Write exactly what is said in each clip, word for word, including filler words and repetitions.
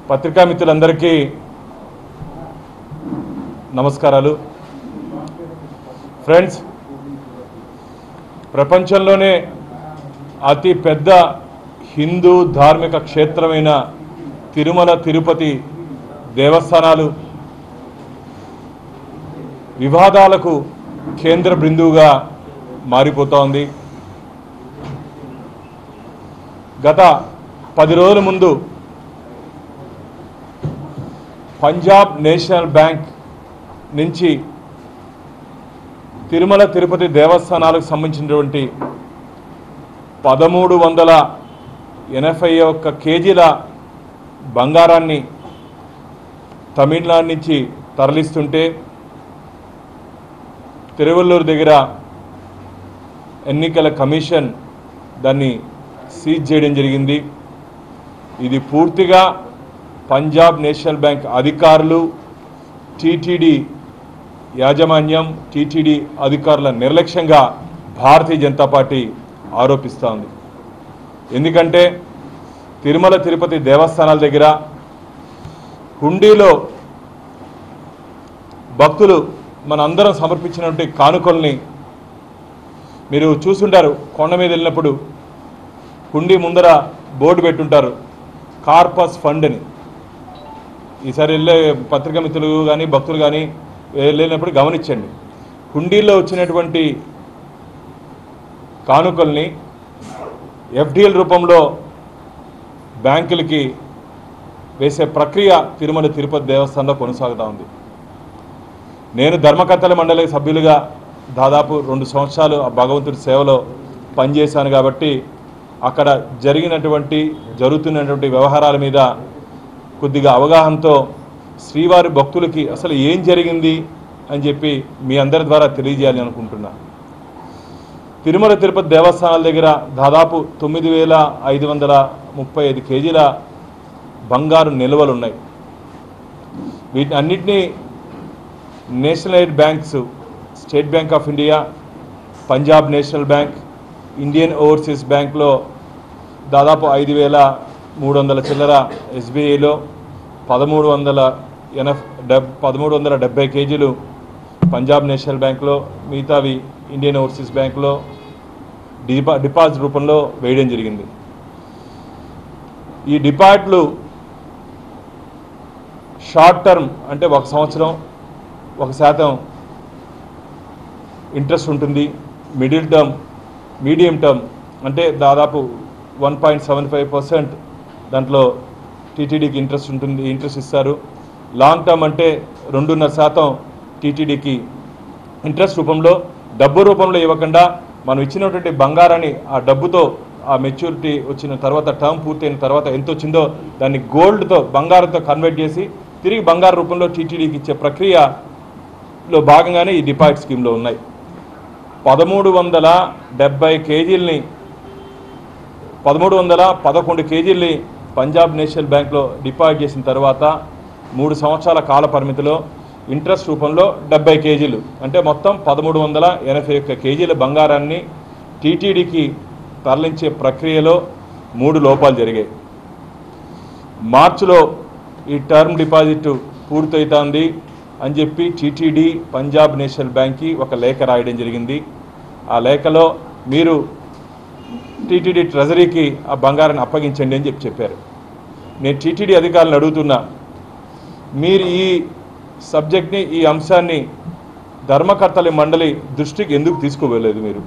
పత్రికా మిత్రులందరికీ నమస్కారాలు. ఫ్రెండ్స్, ప్రపంచంలోనే అతి పెద్ద హిందూ ధార్మిక క్షేత్రమైన తిరుమల తిరుపతి దేవస్థానాలు వివాదాలకు కేంద్ర బిందువుగా మారిపోతోంది. గత పది రోజుల ముందు పంజాబ్ నేషనల్ బ్యాంక్ నుంచి తిరుమల తిరుపతి దేవస్థానాలకు సంబంధించినటువంటి పదమూడు వందల ఎనభై ఒక్క కేజీల బంగారాన్ని తమిళనాడు నుంచి తరలిస్తుంటే తిరువల్లూరు దగ్గర ఎన్నికల కమిషన్ దాన్ని సీజ్ చేయడం జరిగింది. ఇది పూర్తిగా పంజాబ్ నేషనల్ బ్యాంక్ అధికారులు, టీటీడీ యాజమాన్యం, టీటీడీ అధికారుల నిర్లక్ష్యంగా భారతీయ జనతా పార్టీ ఆరోపిస్తోంది. ఎందుకంటే తిరుమల తిరుపతి దేవస్థానాల దగ్గర హుండీలో భక్తులు మనందరం సమర్పించినటువంటి కానుకల్ని మీరు చూసుంటారు. కొండ మీద వెళ్ళినప్పుడు హుండీ ముందర బోర్డు పెట్టుంటారు, కార్పస్ ఫండ్ అని. ఈసారి వెళ్ళే పత్రికా మిత్రులు కానీ భక్తులు కానీ వెళ్ళినప్పుడు గమనించండి. హుండీలో వచ్చినటువంటి కానుకల్ని ఎఫ్డిఎల్ రూపంలో బ్యాంకులకి వేసే ప్రక్రియ తిరుమల తిరుపతి దేవస్థానంలో కొనసాగుతూ ఉంది. నేను ధర్మకర్తల మండలి సభ్యులుగా దాదాపు రెండు సంవత్సరాలు ఆ భగవంతుడి సేవలో పనిచేశాను కాబట్టి అక్కడ జరిగినటువంటి జరుగుతున్నటువంటి వ్యవహారాల మీద కొద్దిగా అవగాహనతో శ్రీవారి భక్తులకి అసలు ఏం జరిగింది అని చెప్పి మీ అందరి ద్వారా తెలియజేయాలి అనుకుంటున్నా. తిరుమల తిరుపతి దేవస్థానాల దగ్గర దాదాపు తొమ్మిది వేల ఐదు వందల ముప్పై ఐదు కేజీల బంగారు నిల్వలు ఉన్నాయి. వీటిని అన్నింటినీ nationalised banks, state bank of India, Punjab national bank, Indian overseas బ్యాంక్లో దాదాపు ఐదు వేల మూడు వందల చిల్లర, ఎస్బీఐలో పదమూడు వందల ఎనభై డెబ్ పదమూడు వందల డెబ్బై కేజీలు పంజాబ్ నేషనల్ బ్యాంక్లో, మిగతావి ఇండియన్ ఓవర్సీస్ బ్యాంక్లో డిపా డిపాజిట్ రూపంలో వేయడం జరిగింది. ఈ డిపాజిట్లు షార్ట్ టర్మ్ అంటే ఒక సంవత్సరం ఒక శాతం ఇంట్రెస్ట్ ఉంటుంది. మిడిల్ టర్మ్, మీడియం టర్మ్ అంటే దాదాపు one point seven five percent దాంట్లో టీటీడీకి ఇంట్రెస్ట్ ఉంటుంది, ఇంట్రెస్ట్ ఇస్తారు. లాంగ్ టర్మ్ అంటే రెండున్నర శాతం టీటీడీకి ఇంట్రెస్ట్ రూపంలో, డబ్బు రూపంలో ఇవ్వకుండా మనం ఇచ్చినటువంటి బంగారాన్ని ఆ డబ్బుతో ఆ మెచ్యూరిటీ వచ్చిన తర్వాత, టర్మ్ పూర్తయిన తర్వాత ఎంత వచ్చిందో దాన్ని గోల్డ్తో, బంగారంతో కన్వర్ట్ చేసి తిరిగి బంగారు రూపంలో టీటీడీకి ఇచ్చే ప్రక్రియలో భాగంగానే ఈ డిపాజిట్ స్కీమ్లో ఉన్నాయి. పదమూడు వందల డెబ్బై కేజీలని పదమూడు వందల పదకొండు కేజీల్ని పంజాబ్ నేషనల్ బ్యాంక్లో డిపాజిట్ చేసిన తర్వాత మూడు సంవత్సరాల కాల పరిమితిలో ఇంట్రెస్ట్ రూపంలో డెబ్బై కేజీలు అంటే మొత్తం పదమూడు వందల ఎనభై ఒక్క కేజీల బంగారాన్ని టీటీడీకి తరలించే ప్రక్రియలో మూడు లోపాలు జరిగాయి. మార్చిలో ఈ టర్మ్ డిపాజిట్ పూర్తవుతోంది అని చెప్పి టీటీడీ పంజాబ్ నేషనల్ బ్యాంక్కి ఒక లేఖ రాయడం జరిగింది. ఆ లేఖలో మీరు టీటీడీ ట్రెజరీకి ఆ బంగారాన్ని అప్పగించండి అని చెప్పి చెప్పారు. నేను టీటీడీ అధికారులను అడుగుతున్నా, మీరు ఈ సబ్జెక్ట్ని, ఈ అంశాన్ని ధర్మకర్తల మండలి దృష్టికి ఎందుకు తీసుకోలేదు మీరు?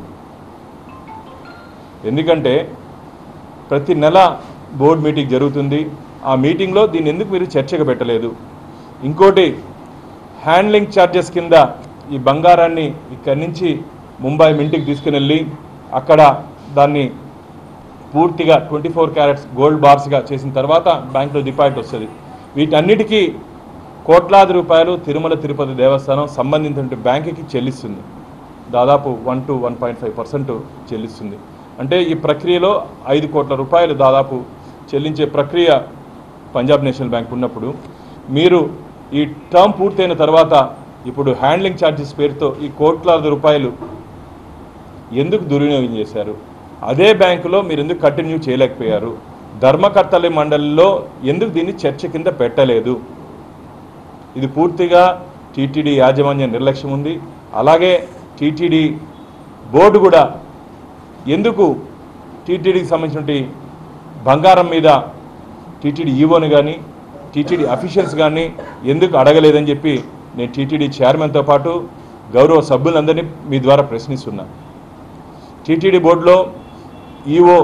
ఎందుకంటే ప్రతి నెల బోర్డు మీటింగ్ జరుగుతుంది. ఆ మీటింగ్లో దీన్ని ఎందుకు మీరు చర్చకు పెట్టలేదు? ఇంకోటి, హ్యాండ్లింగ్ ఛార్జెస్ కింద ఈ బంగారాన్ని ఇక్కడి నుంచి ముంబై మింటికి తీసుకుని వెళ్ళి అక్కడ దాన్ని పూర్తిగా ట్వంటీ ఫోర్ క్యారెట్స్ గోల్డ్ బార్స్గా చేసిన తర్వాత బ్యాంకులో డిపాజిట్ వస్తుంది. వీటన్నిటికీ కోట్లాది రూపాయలు తిరుమల తిరుపతి దేవస్థానం సంబంధించిన బ్యాంకుకి చెల్లిస్తుంది. దాదాపు one to one point five percent చెల్లిస్తుంది. అంటే ఈ ప్రక్రియలో ఐదు కోట్ల రూపాయలు దాదాపు చెల్లించే ప్రక్రియ పంజాబ్ నేషనల్ బ్యాంక్ ఉన్నప్పుడు మీరు ఈ టర్మ్ పూర్తయిన తర్వాత ఇప్పుడు హ్యాండ్లింగ్ ఛార్జెస్ పేరుతో ఈ కోట్లాది రూపాయలు ఎందుకు దుర్వినియోగం చేశారు? అదే బ్యాంకులో మీరు ఎందుకు కంటిన్యూ చేయలేకపోయారు? ధర్మకర్తల మండలిలో ఎందుకు దీన్ని చర్చ కింద పెట్టలేదు? ఇది పూర్తిగా టీటీడీ యాజమాన్య నిర్లక్ష్యం ఉంది. అలాగే టీటీడీ బోర్డు కూడా ఎందుకు టీటీడీకి సంబంధించిన బంగారం మీద టీటీడీ ఈవోని కానీ టీటీడీ అఫీషియల్స్ కానీ ఎందుకు అడగలేదని చెప్పి నేను టీటీడీ చైర్మన్తో పాటు గౌరవ సభ్యులందరినీ మీ ద్వారా ప్రశ్నిస్తున్నా. టీటీడీ బోర్డులో ఈవో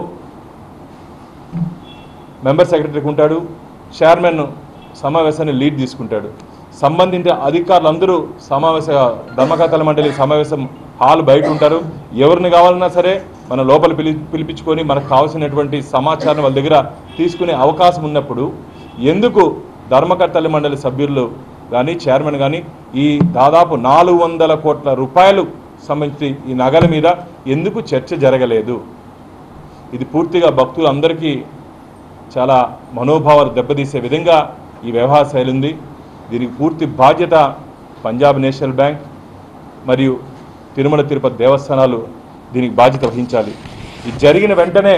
మెంబర్ సెక్రటరీకి ఉంటాడు, చైర్మన్ సమావేశాన్ని లీడ్ తీసుకుంటాడు. సంబంధిత అధికారులందరూ సమావేశ ధర్మకర్తల మండలి సమావేశం హాల్ బయట ఉంటారు. ఎవరిని కావాలన్నా సరే మన లోపల పిలి పిలిపించుకొని మనకు కావాల్సినటువంటి సమాచారం వాళ్ళ దగ్గర తీసుకునే అవకాశం ఉన్నప్పుడు ఎందుకు ధర్మకర్తల మండలి సభ్యులు కానీ చైర్మన్ కానీ ఈ దాదాపు నాలుగు వందల కోట్ల రూపాయలు సంబంధించి ఈ నగల మీద ఎందుకు చర్చ జరగలేదు? ఇది పూర్తిగా భక్తులందరికీ చాలా మనోభావాలు దెబ్బతీసే విధంగా ఈ వ్యవహార శైలి ఉంది. దీనికి పూర్తి బాధ్యత పంజాబ్ నేషనల్ బ్యాంక్ మరియు తిరుమల తిరుపతి దేవస్థానాలు దీనికి బాధ్యత వహించాలి. ఇది జరిగిన వెంటనే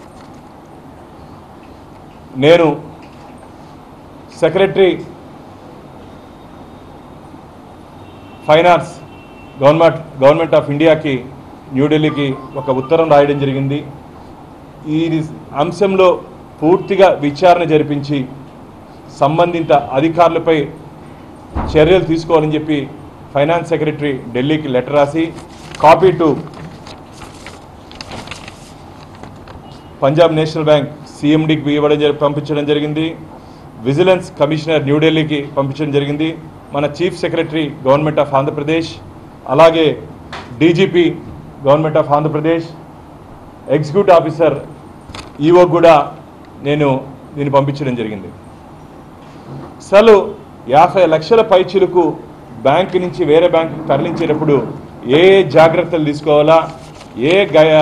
నేను secretary finance government government of ఇండియాకి న్యూఢిల్లీకి ఒక ఉత్తరం రాయడం జరిగింది. ఈ అంశంలో పూర్తిగా విచారణ జరిపించి సంబంధిత అధికారులపై చర్యలు తీసుకోవాలని చెప్పి ఫైనాన్స్ సెక్రటరీ ఢిల్లీకి లెటర్ రాసి copy to Punjab national bank సిఎండికి ఇవ్వడం పంపించడం జరిగింది. విజిలెన్స్ కమిషనర్ న్యూఢిల్లీకి పంపించడం జరిగింది. మన chief secretary government of Andhra Pradesh, అలాగే DGP government of Andhra Pradesh, executive officer EO కూడా నేను దీన్ని పంపించడం జరిగింది. అసలు యాభై లక్షల పైచీలకు బ్యాంకు నుంచి వేరే బ్యాంకుకి తరలించేటప్పుడు ఏ జాగ్రత్తలు తీసుకోవాలా, ఏ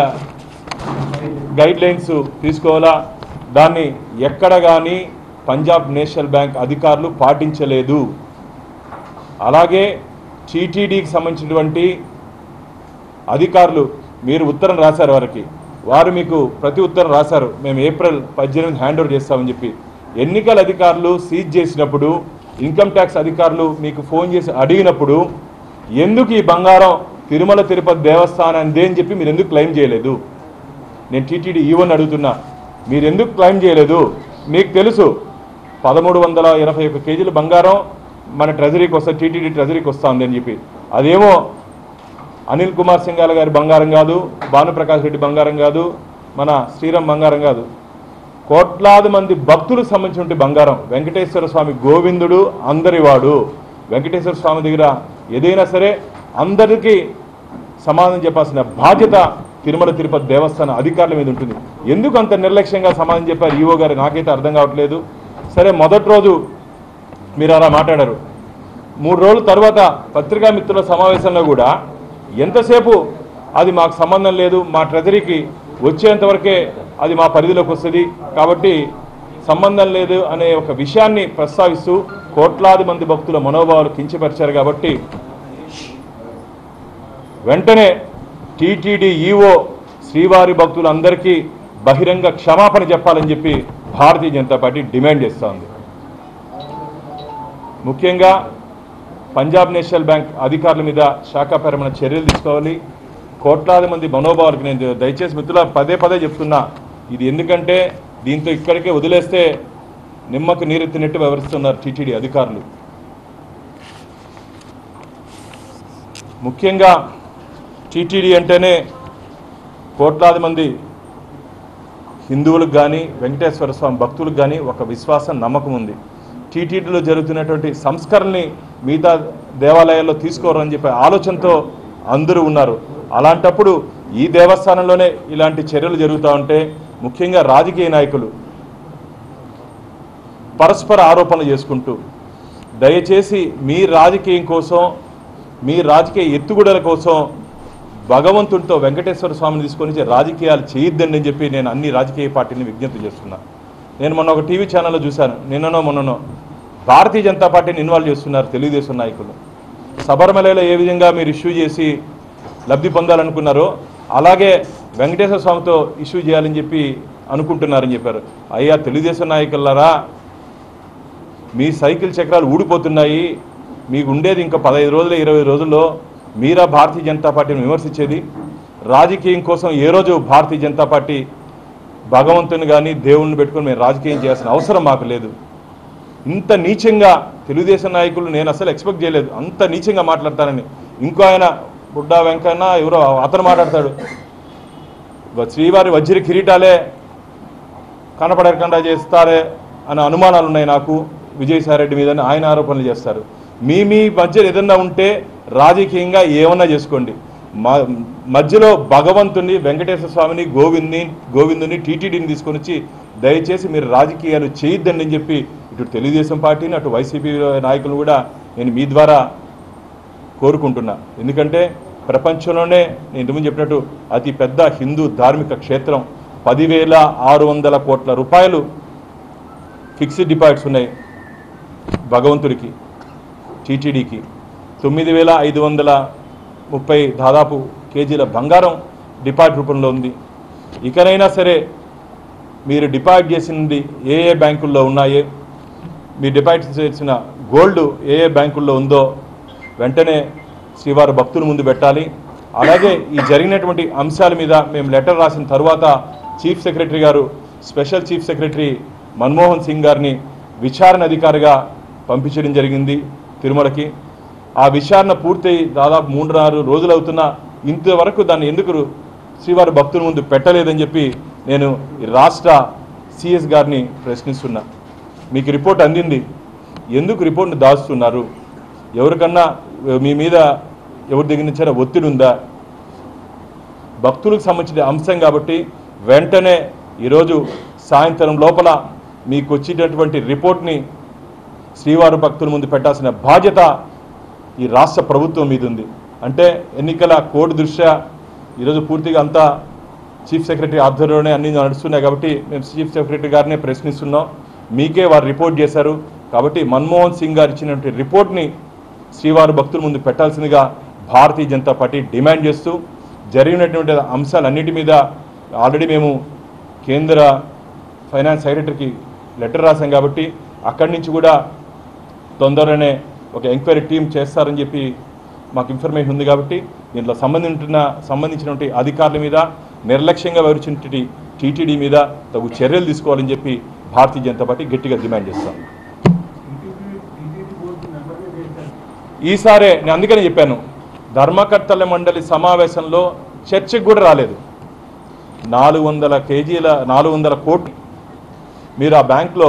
గైడ్ లైన్స్ తీసుకోవాలా, దాన్ని ఎక్కడ కానీ పంజాబ్ నేషనల్ బ్యాంక్ అధికారులు పాటించలేదు. అలాగే టీటీడీకి సంబంధించినటువంటి అధికారులు మీరు ఉత్తరం రాశారు, వారికి వారు మీకు ప్రతి ఉత్తరం రాశారు, మేము ఏప్రిల్ పద్దెనిమిది హ్యాండ్ ఓవర్ చేస్తామని చెప్పి. ఎన్నికల అధికారులు సీజ్ చేసినప్పుడు, ఇన్కమ్ ట్యాక్స్ అధికారులు మీకు ఫోన్ చేసి అడిగినప్పుడు ఎందుకు ఈ బంగారం తిరుమల తిరుపతి దేవస్థానాన్ని అని చెప్పి మీరు ఎందుకు క్లెయిమ్ చేయలేదు? నేను టీటీడీ ఈవోని అడుగుతున్నా, మీరు ఎందుకు క్లెయిమ్ చేయలేదు? మీకు తెలుసు పదమూడు వందల ఎనభై ఒక్క కేజీల బంగారం మన ట్రెజరీకి వస్తా టీటీడీ ట్రెజరీకి వస్తూ ఉంది అని చెప్పి. అదేమో అనిల్ కుమార్ సింఘాల గారి బంగారం కాదు, భానుప్రకాష్ రెడ్డి బంగారం కాదు, మన శ్రీరామ్ బంగారం కాదు, కోట్లాది మంది భక్తులకు సంబంధించిన బంగారం. వెంకటేశ్వర స్వామి గోవిందుడు అందరివాడు. వెంకటేశ్వర స్వామి దగ్గర ఏదైనా సరే అందరికీ సమాధానం చెప్పాల్సిన బాధ్యత తిరుమల తిరుపతి దేవస్థాన అధికారుల మీద ఉంటుంది. ఎందుకు అంత నిర్లక్ష్యంగా సమాధానం చెప్పారు ఈవో గారు నాకైతే అర్థం కావట్లేదు. సరే, మొదటి రోజు మీరు అలా మాట్లాడారు. మూడు రోజుల తర్వాత పత్రికా మిత్రుల సమావేశంలో కూడా ఎంతసేపు అది మాకు సంబంధం లేదు, మా ట్రెజరీకి వచ్చేంతవరకే అది మా పరిధిలోకి వస్తుంది కాబట్టి సంబంధం లేదు అనే ఒక విషయాన్ని ప్రస్తావిస్తూ కోట్లాది మంది భక్తుల మనోభావాలు కించపరిచారు. కాబట్టి వెంటనే టీటీడీ ఈవో శ్రీవారి భక్తులందరికీ బహిరంగ క్షమాపణ చెప్పాలని చెప్పి భారతీయ జనతా పార్టీ డిమాండ్ చేస్తూ ఉంది. ముఖ్యంగా పంజాబ్ నేషనల్ బ్యాంక్ అధికారుల మీద శాఖాపరమైన చర్యలు తీసుకోవాలి. కోట్లాది మంది మనోభావాలకు నేను దయచేసి మిత్రుల పదే పదే చెప్తున్నా, ఇది ఎందుకంటే దీంతో ఇక్కడికే వదిలేస్తే నిమ్మకు నీరెత్తినట్టు వ్యవహరిస్తున్నారు టీటీడీ అధికారులు. ముఖ్యంగా టీటీడీ అంటేనే కోట్లాది మంది హిందువులకు కానీ వెంకటేశ్వర స్వామి భక్తులకు కానీ ఒక విశ్వాసం, నమ్మకం ఉంది. టీటీడీలో జరుగుతున్నటువంటి సంస్కరణని మిగతా దేవాలయాల్లో తీసుకోరని చెప్పే ఆలోచనతో అందరూ ఉన్నారు. అలాంటప్పుడు ఈ దేవస్థానంలోనే ఇలాంటి చర్యలు జరుగుతూ ఉంటే ముఖ్యంగా రాజకీయ నాయకులు పరస్పర ఆరోపణలు చేసుకుంటూ దయచేసి మీ రాజకీయం కోసం, మీ రాజకీయ ఎత్తుగడల కోసం భగవంతుడితో వెంకటేశ్వర స్వామిని తీసుకొని రాజకీయాలు చేయొద్దండి అని చెప్పి నేను అన్ని రాజకీయ పార్టీని విజ్ఞప్తి చేస్తున్నా. నేను మొన్న ఒక టీవీ ఛానల్లో చూశాను, నిన్ననో మొన్ననో భారతీయ జనతా పార్టీని ఇన్వాల్వ్ చేస్తున్నారు తెలుగుదేశం నాయకులు. శబరిమలలో ఏ విధంగా మీరు ఇష్యూ చేసి లబ్ధి పొందాలనుకున్నారో అలాగే వెంకటేశ్వర స్వామితో ఇష్యూ చేయాలని చెప్పి అనుకుంటున్నారని చెప్పారు. అయ్యా తెలుగుదేశం నాయకులారా, మీ సైకిల్ చక్రాలు ఊడిపోతున్నాయి, మీకు ఉండేది ఇంకా పదహైదు రోజులు ఇరవై రోజుల్లో మీరా భారతీయ జనతా పార్టీని విమర్శించేది? రాజకీయం కోసం ఏ రోజు భారతీయ జనతా పార్టీ భగవంతుని కానీ దేవుణ్ణి పెట్టుకొని మేము రాజకీయం చేయాల్సిన అవసరం మాకు లేదు. ఇంత నీచంగా తెలుగుదేశం నాయకులు నేను అసలు ఎక్స్పెక్ట్ చేయలేదు, అంత నీచంగా మాట్లాడతారని. ఇంకో ఆయన బుడ్డా వెంకన్న ఎవరో అతను మాట్లాడతాడు, శ్రీవారి వజ్ర కిరీటాలే కనపడకుండా చేస్తారే అనే అనుమానాలు ఉన్నాయి నాకు విజయసాయిరెడ్డి మీద, ఆయన ఆరోపణలు చేస్తారు. మీ మీ మధ్య ఏదన్నా ఉంటే రాజకీయంగా ఏమన్నా చేసుకోండి, మా మధ్యలో భగవంతుని వెంకటేశ్వర స్వామిని గోవిందని గోవిందుని టీటీడీని తీసుకొని వచ్చి దయచేసి మీరు రాజకీయాలు చేయొద్దండి అని చెప్పి ఇటు తెలుగుదేశం పార్టీని అటు వైసీపీ నాయకులు కూడా నేను మీ ద్వారా కోరుకుంటున్నా. ఎందుకంటే ప్రపంచంలోనే నేను ఇంతకుముందు చెప్పినట్టు అతి పెద్ద హిందూ ధార్మిక క్షేత్రం, పదివేల ఆరు వందల కోట్ల రూపాయలు ఫిక్స్డ్ డిపాజిట్స్ ఉన్నాయి భగవంతుడికి, టీటీడీకి తొమ్మిది వేల ఐదు వందల ముప్పై దాదాపు కేజీల బంగారం డిపాజిట్ రూపంలో ఉంది. ఇకనైనా సరే మీరు డిపాజిట్ చేసింది ఏ ఏ బ్యాంకుల్లో ఉన్నాయో, మీరు డిపాజిట్ చేసిన గోల్డ్ ఏ ఏ బ్యాంకుల్లో ఉందో వెంటనే శ్రీవారి భక్తుల ముందు పెట్టాలి. అలాగే ఈ జరిగినటువంటి అంశాల మీద మేము లెటర్ రాసిన తర్వాత చీఫ్ సెక్రటరీ గారు, special chief secretary Manmohan Singh గారిని విచారణ అధికారిగా పంపించడం జరిగింది తిరుమలకి. ఆ విచారణ పూర్తయి దాదాపు మూడు నాలుగు రోజులు అవుతున్నా ఇంతవరకు దాన్ని ఎందుకు శ్రీవారి భక్తుల ముందు పెట్టలేదని చెప్పి నేను రాష్ట్ర సిఎస్ గారిని ప్రశ్నిస్తున్నా. మీకు రిపోర్ట్ అందింది, ఎందుకు రిపోర్ట్ని దాస్తున్నారు? ఎవరికన్నా మీ మీద ఎవరి దగ్గర నుంచారా ఒత్తిడి ఉందా? భక్తులకు సంబంధించిన అంశం కాబట్టి వెంటనే ఈరోజు సాయంత్రం లోపల మీకు వచ్చేటటువంటి రిపోర్ట్ని శ్రీవారి భక్తుల ముందు పెట్టాల్సిన బాధ్యత ఈ రాష్ట్ర ప్రభుత్వం మీద ఉంది. అంటే ఎన్నికల కోడ్ దృష్ట్యా ఈరోజు పూర్తిగా అంతా చీఫ్ సెక్రటరీ ఆధ్వర్యంలోనే అన్ని నడుస్తున్నాయి కాబట్టి మేము చీఫ్ సెక్రటరీ గారినే ప్రశ్నిస్తున్నాం. మీకే వారు రిపోర్ట్ చేశారు కాబట్టి మన్మోహన్ సింగ్ గారు ఇచ్చినటువంటి రిపోర్ట్ని శ్రీవారి భక్తుల ముందు పెట్టాల్సిందిగా భారతీయ జనతా పార్టీ డిమాండ్ చేస్తూ జరిగినటువంటి అంశాలన్నిటి మీద ఆల్రెడీ మేము కేంద్ర ఫైనాన్స్ సెక్రటరీకి లెటర్ రాసాం కాబట్టి అక్కడి నుంచి కూడా తొందరనే ఒక ఎంక్వైరీ టీం చేస్తారని చెప్పి మాకు ఇన్ఫర్మేషన్ ఉంది. కాబట్టి దీంట్లో సంబంధించిన సంబంధించినటువంటి అధికారుల మీద నిర్లక్ష్యంగా వ్యవహరించినటువంటి టీటీడీ మీద తగు చర్యలు తీసుకోవాలని చెప్పి భారతీయ జనతా పార్టీ గట్టిగా డిమాండ్ చేస్తాం. ఈసారే నేను అందుకని చెప్పాను, ధర్మకర్తల మండలి సమావేశంలో చర్చకు కూడా రాలేదు. నాలుగు వందల కేజీల నాలుగు వందల కోట్లు మీరు ఆ బ్యాంక్లో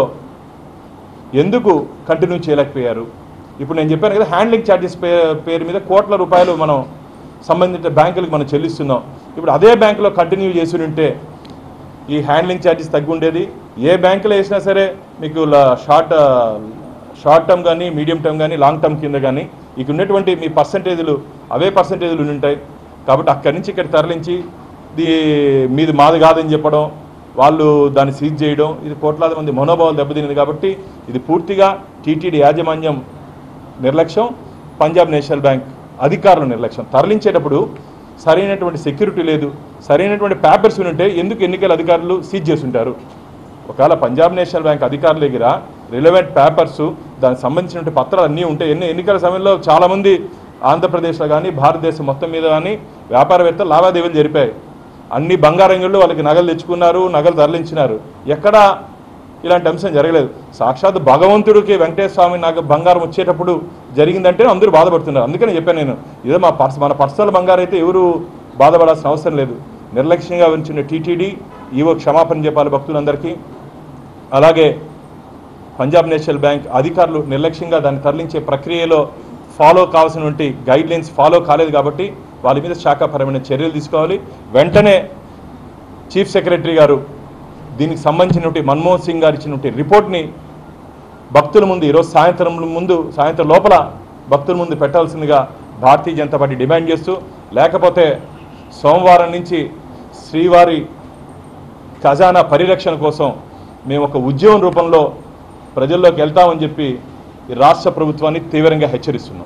ఎందుకు కంటిన్యూ చేయలేకపోయారు? ఇప్పుడు నేను చెప్పాను కదా, హ్యాండ్లింగ్ ఛార్జెస్ పే పేరు మీద కోట్ల రూపాయలు మనం సంబంధిత బ్యాంకులకు మనం చెల్లిస్తున్నాం. ఇప్పుడు అదే బ్యాంకులో కంటిన్యూ చేసి ఉంటే ఈ హ్యాండ్లింగ్ ఛార్జెస్ తగ్గి ఉండేది. ఏ బ్యాంకులో వేసినా సరే మీకు షార్ట్ షార్ట్ టర్మ్ కానీ మీడియం టర్మ్ కానీ లాంగ్ టర్మ్ కింద కానీ ఇక ఉన్నటువంటి మీ పర్సంటేజ్లు అవే పర్సంటేజ్లు ఉంటాయి. కాబట్టి అక్కడి నుంచి ఇక్కడ తరలించి దీ మీది మాది కాదని చెప్పడం, వాళ్ళు దాన్ని సీజ్ చేయడం, ఇది కోట్లాది మంది మనోభావాలు దెబ్బతింది. కాబట్టి ఇది పూర్తిగా టీటీడీ యాజమాన్యం నిర్లక్ష్యం, పంజాబ్ నేషనల్ బ్యాంక్ అధికారుల నిర్లక్ష్యం. తరలించేటప్పుడు సరైనటువంటి సెక్యూరిటీ లేదు, సరైనటువంటి పేపర్స్ ఉంటే ఎందుకు ఎన్నికల అధికారులు సీజ్ చేస్తుంటారు? ఒకవేళ పంజాబ్ నేషనల్ బ్యాంక్ అధికారుల దగ్గర రిలవెంట్ పేపర్స్ దానికి సంబంధించినటువంటి పత్రాలు అన్నీ ఉంటాయి. ఎన్ని ఎన్నికల సమయంలో చాలామంది ఆంధ్రప్రదేశ్లో కానీ భారతదేశం మొత్తం మీద కానీ వ్యాపారవేత్తలు లావాదేవీలు జరిపాయి. అన్ని బంగారంగుళ్ళు వాళ్ళకి నగలు తెచ్చుకున్నారు, నగలు తరలించినారు. ఎక్కడా ఇలాంటి అంశం జరగలేదు. సాక్షాత్ భగవంతుడికి వెంకటేశ్వర స్వామి నాకు బంగారం వచ్చేటప్పుడు జరిగిందంటే అందరూ బాధపడుతున్నారు. అందుకని చెప్పాను నేను, ఇదే మా పర్స్ మన పర్సనల్ బంగారం అయితే ఎవరు బాధపడాల్సిన అవసరం లేదు. నిర్లక్ష్యంగా వచ్చిన టీటీడీ ఈవో క్షమాపణ చెప్పాలి భక్తులందరికీ. అలాగే పంజాబ్ నేషనల్ బ్యాంక్ అధికారులు నిర్లక్ష్యంగా దాన్ని తరలించే ప్రక్రియలో ఫాలో కావాల్సినటువంటి గైడ్ లైన్స్ ఫాలో కాలేదు కాబట్టి వాళ్ళ మీద శాఖాపరమైన చర్యలు తీసుకోవాలి. వెంటనే చీఫ్ సెక్రటరీ గారు దీనికి సంబంధించినటువంటి మన్మోహన్ సింగ్ గారు ఇచ్చినటువంటి రిపోర్ట్ని భక్తుల ముందు ఈరోజు సాయంత్రం ముందు సాయంత్రం లోపల భక్తుల ముందు పెట్టాల్సిందిగా భారతీయ జనతా పార్టీ డిమాండ్ చేస్తూ, లేకపోతే సోమవారం నుంచి శ్రీవారి ఖజానా పరిరక్షణ కోసం మేము ఒక ఉద్యమం రూపంలో ప్రజల్లోకి వెళ్తామని చెప్పి ఈ రాష్ట్ర ప్రభుత్వాన్ని తీవ్రంగా హెచ్చరిస్తున్నాం.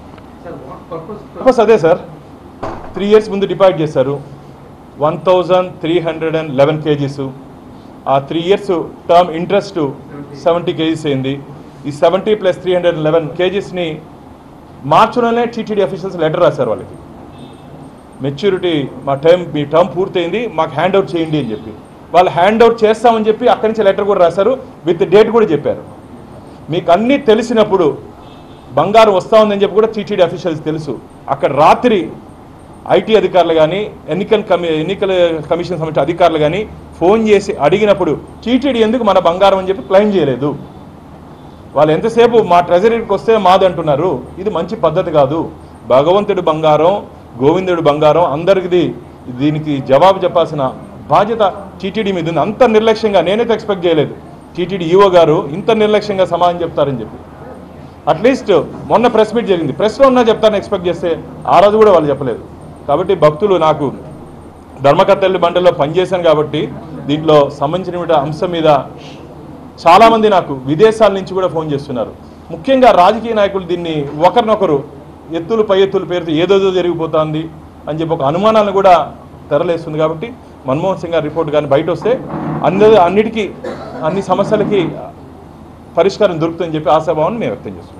పర్పస్ అదే సార్, త్రీ ఇయర్స్ ముందు డిపాజిట్ చేశారు one thousand three hundred and eleven kgs. ఆ three years term interest seventy kgs అయింది. ఈ seventy plus three hundred eleven కేజీస్ని మార్చిలోనే టీటీడీ అఫీషియల్స్ లెటర్ రాశారు వాళ్ళకి, మెచ్యూరిటీ మా టర్మ్ మీ టర్మ్ పూర్తయింది, మాకు హ్యాండ్ అవుట్ చేయండి అని చెప్పి. వాళ్ళు హ్యాండ్ అవుట్ చేస్తామని చెప్పి అక్కడి నుంచి లెటర్ కూడా రాశారు, విత్ డేట్ కూడా చెప్పారు. మీకు అన్నీ తెలిసినప్పుడు బంగారం వస్తూ ఉందని చెప్పి కూడా టీటీడీ అఫీషియల్స్ తెలుసు. అక్కడ రాత్రి ఐటీ అధికారులు కానీ ఎన్నికల కమి ఎన్నికల కమిషన్ సంబంధించిన అధికారులు కానీ ఫోన్ చేసి అడిగినప్పుడు టీటీడీ ఎందుకు మన బంగారం అని చెప్పి క్లెయిమ్ చేయలేదు. వాళ్ళు ఎంతసేపు మా ట్రెజరీకి వస్తే మాది అంటున్నారు. ఇది మంచి పద్ధతి కాదు. భగవంతుడు బంగారం, గోవిందుడు బంగారం అందరికీ, దీనికి జవాబు చెప్పాల్సిన బాధ్యత టీటీడీ మీద ఉంది. అంత నిర్లక్ష్యంగా నేనైతే ఎక్స్పెక్ట్ చేయలేదు టీటీడీ ఈవో గారు ఇంత నిర్లక్ష్యంగా సమాధానం చెప్తారని చెప్పి. అట్లీస్ట్ మొన్న ప్రెస్ మీట్ జరిగింది, ప్రెస్లో ఉన్నా చెప్తారని ఎక్స్పెక్ట్ చేస్తే ఆ రోజు కూడా వాళ్ళు చెప్పలేదు. కాబట్టి భక్తులు, నాకు ధర్మకర్తల్లి మండలిలో పనిచేశాను కాబట్టి దీంట్లో సంబంధించిన అంశం మీద చాలామంది నాకు విదేశాల నుంచి కూడా ఫోన్ చేస్తున్నారు. ముఖ్యంగా రాజకీయ నాయకులు దీన్ని ఒకరినొకరు ఎత్తులు పై ఎత్తుల పేరుతో ఏదోదో జరిగిపోతుంది అని చెప్పి ఒక అనుమానాలను కూడా తెరలేస్తుంది. కాబట్టి మన్మోహన్ సింగ్ గారి రిపోర్ట్ కానీ బయట వస్తే అన్ని అన్నిటికీ అన్ని సమస్యలకి పరిష్కారం దొరుకుతుందని చెప్పి ఆశాభావాన్ని మేము వ్యక్తం చేస్తున్నాం.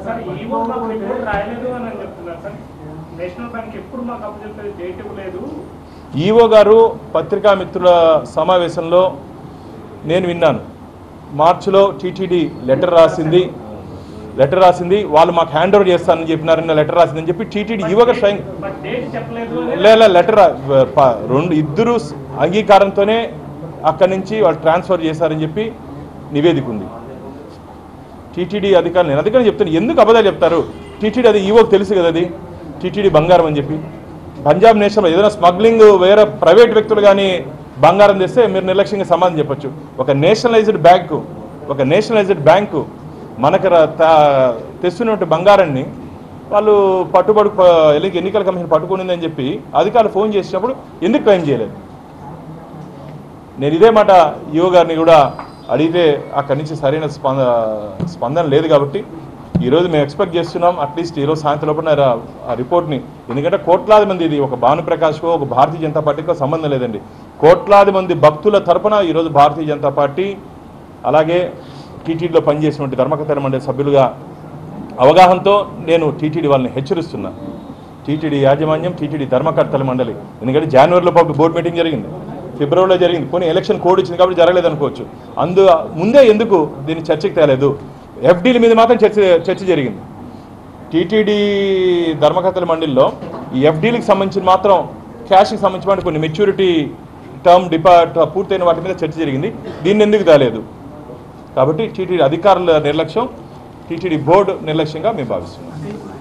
ఈవో గారు పత్రికా మిత్రుల సమావేశంలో నేను విన్నాను, మార్చిలో టీటీడీ లెటర్ రాసింది లెటర్ రాసింది వాళ్ళు మాకు హ్యాండ్ ఓవర్ చేస్తానని చెప్పినారన్న లెటర్ రాసిందని చెప్పి టీటీడీ ఈవో గారు స్వయం లేదా లెటర్ రెండు ఇద్దరు అంగీకారంతోనే అక్కడి నుంచి వాళ్ళు ట్రాన్స్ఫర్ చేశారని చెప్పి నివేదిక ఉంది. టీటీడీ అధికారులు, నేను అధికారులు చెప్తాను, ఎందుకు అబద్ధాలు చెప్తారు? టీటీడీ అది ఈవోకి తెలుసు కదా, అది టీటీడీ బంగారం అని చెప్పి. పంజాబ్ నేషనల్ ఏదైనా స్మగ్లింగ్ వేరే ప్రైవేట్ వ్యక్తులు కానీ బంగారం తెస్తే మీరు నిర్లక్ష్యంగా సమాధానం చెప్పొచ్చు. ఒక నేషనలైజ్డ్ బ్యాంకు ఒక నేషనలైజ్డ్ బ్యాంకు మనకు తెస్తున్నట్టు బంగారాన్ని వాళ్ళు పట్టుబడు ఎన్నికల కమిషన్ పట్టుకునిందని చెప్పి అధికారులు ఫోన్ చేసినప్పుడు ఎందుకు క్లెయిమ్ చేయలేదు? నేను ఇదే మాట ఈవో గారిని కూడా అడిగితే అక్కడి నుంచి సరైన స్పంద స్పందన లేదు. కాబట్టి ఈరోజు మేము ఎక్స్పెక్ట్ చేస్తున్నాం అట్లీస్ట్ ఈరోజు సాయంత్రం లోపల ఆ రిపోర్ట్ని, ఎందుకంటే కోట్లాది మంది, ఇది ఒక భానుప్రకాష్కో ఒక భారతీయ జనతా పార్టీకో సంబంధం లేదండి, కోట్లాది మంది భక్తుల తరపున ఈరోజు భారతీయ జనతా పార్టీ అలాగే టీటీడీలో పనిచేసినటువంటి ధర్మకర్తల మండలి సభ్యులుగా అవగాహనతో నేను టీటీడీ వాళ్ళని హెచ్చరిస్తున్నా. టీటీడీ యాజమాన్యం, టీటీడీ ధర్మకర్తల మండలి, ఎందుకంటే జనవరిలో బోర్డు మీటింగ్ జరిగింది, ఫిబ్రవరిలో జరిగింది, కొన్ని ఎలక్షన్ కోడ్ వచ్చింది కాబట్టి జరగలేదు అనుకోవచ్చు. అందు ముందే ఎందుకు దీన్ని చర్చకు తేలేదు? ఎఫ్డీల మీద మాత్రం చర్చ చర్చ జరిగింది. టీటీడీ ధర్మకర్తల మండలిలో ఈ ఎఫ్డీలకు సంబంధించిన మాత్రం క్యాష్కి సంబంధించిన కొన్ని మెచ్యూరిటీ టర్మ్ డిపార్ట్ పూర్తయిన వాటి మీద చర్చ జరిగింది. దీన్ని ఎందుకు తేలేదు? కాబట్టి టీటీడీ అధికారుల నిర్లక్ష్యం, టీటీడీ బోర్డు నిర్లక్ష్యంగా మేము భావిస్తున్నాం.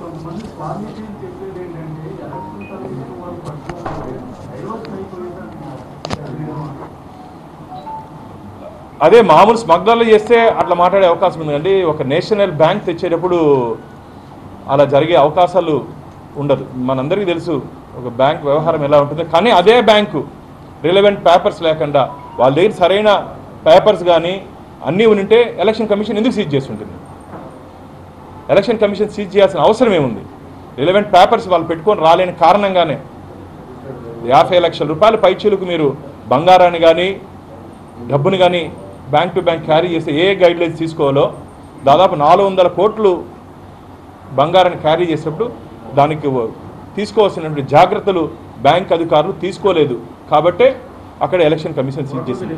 అదే మామూలు స్మగ్లర్లు చేస్తే అట్లా మాట్లాడే అవకాశం ఉందండి. ఒక నేషనల్ బ్యాంక్ తెచ్చేటప్పుడు అలా జరిగే అవకాశాలు ఉండదు. మనందరికీ తెలుసు ఒక బ్యాంక్ వ్యవహారం ఎలా ఉంటుందో. కానీ అదే బ్యాంకు రిలవెంట్ పేపర్స్ లేకుండా వాళ్ళ దగ్గర సరైన పేపర్స్ కానీ అన్నీ ఉంటే ఎలక్షన్ కమిషన్ ఎందుకు సీజ్ చేస్తుంటుంది? ఎలక్షన్ కమిషన్ సీజ్ చేయాల్సిన అవసరం ఏముంది? రిలవెంట్ పేపర్స్ వాళ్ళు పెట్టుకొని రాలేని కారణంగానే యాభై లక్షల రూపాయల పైచీలకు మీరు బంగారాన్ని కానీ డబ్బుని కానీ బ్యాంక్ టు బ్యాంక్ క్యారీ చేస్తే ఏ గైడ్ లైన్స్ తీసుకోవాలో దాదాపు నాలుగు వందల కోట్లు బంగారాన్ని క్యారీ చేసేటప్పుడు దానికి తీసుకోవాల్సినటువంటి జాగ్రత్తలు బ్యాంక్ అధికారులు తీసుకోలేదు. కాబట్టే అక్కడ ఎలక్షన్ కమిషన్ సీజ్ చేసింది.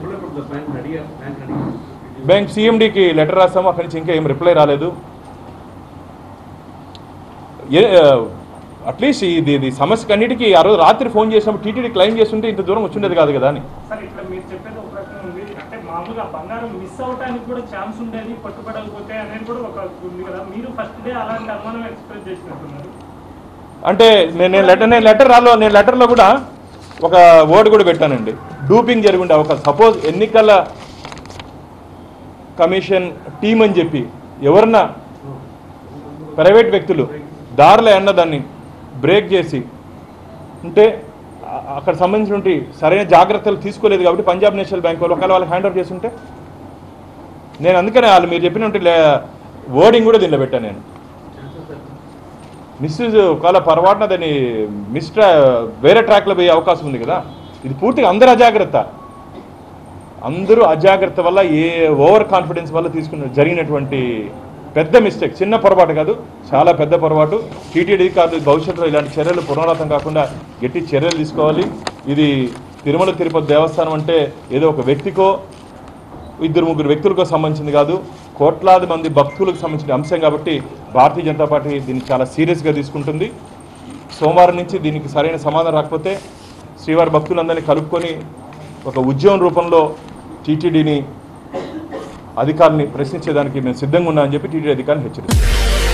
బ్యాంక్ సీఎండీకి లెటర్ రాస్తాము, అక్కడి నుంచి ఇంకా ఏం రిప్లై రాలేదు. ఏ అట్లీస్ట్ ఇది ఇది సమస్యకు అన్నిటికీ ఆ రోజు రాత్రి ఫోన్ చేసినప్పుడు టీటీడీ క్లెయిమ్ చేస్తుంటే ఇంత దూరం వచ్చిండేది కాదు కదా అని. బంగారం మిస్ అవడానికి కూడా ఛాన్స్ ఉండేది, పట్టుబడకపోతే అనేది కూడా ఒక ఉంది కదా. మీరు ఫస్ట్ డే అలాంటి అనుమానం ఎక్స్ప్రెస్ చేసినట్టున్నారు. అంటే నేను లెటర్ నేను లెటర్ రాలో నేను లెటర్లో కూడా ఒక వర్డ్ కూడా పెట్టానండి, డూపింగ్ జరిగి ఉండే అవకాశం. సపోజ్ ఎన్నికల కమిషన్ టీం అని చెప్పి ఎవరన్నా ప్రైవేట్ వ్యక్తులు దారిలో ఎన్న దాన్ని బ్రేక్ చేసి ఉంటే అక్కడ సంబంధించినటువంటి సరైన జాగ్రత్తలు తీసుకోలేదు కాబట్టి పంజాబ్ నేషనల్ బ్యాంక్ వాళ్ళు ఒకవేళ వాళ్ళకి హ్యాండ్ ఓవర్ చేస్తుంటే, నేను అందుకనే వాళ్ళు మీరు చెప్పినట్టు వర్డింగ్ కూడా దీనిలో పెట్టాను. నేను మిస్యూజ్ ఒకవేళ పొరపాటున దాన్ని మిస్ ట్రా వేరే ట్రాక్లో పోయే అవకాశం ఉంది కదా. ఇది పూర్తిగా అందరి అజాగ్రత్త. అందరూ అజాగ్రత్త వల్ల ఏ ఓవర్ కాన్ఫిడెన్స్ వల్ల తీసుకున్న జరిగినటువంటి పెద్ద మిస్టేక్, చిన్న పొరపాటు కాదు, చాలా పెద్ద పొరపాటు. టీటీడీ అధికారులు భవిష్యత్తులో ఇలాంటి చర్యలు పునరావృతం కాకుండా గట్టి చర్యలు తీసుకోవాలి. ఇది తిరుమల తిరుపతి దేవస్థానం అంటే ఏదో ఒక వ్యక్తికో ఇద్దరు ముగ్గురు వ్యక్తులకో సంబంధించింది కాదు, కోట్లాది మంది భక్తులకు సంబంధించిన అంశం కాబట్టి భారతీయ జనతా పార్టీ దీన్ని చాలా సీరియస్గా తీసుకుంటుంది. సోమవారం నుంచి దీనికి సరైన సమాధానం రాకపోతే శ్రీవారి భక్తులందరినీ కలుపుకొని ఒక ఉద్యమం రూపంలో టీటీడీని అధికారులని ప్రశ్నించేదానికి మేము సిద్ధంగా ఉన్నామని చెప్పి టీటీడీ అధికారులను హెచ్చరిస్తున్నాం.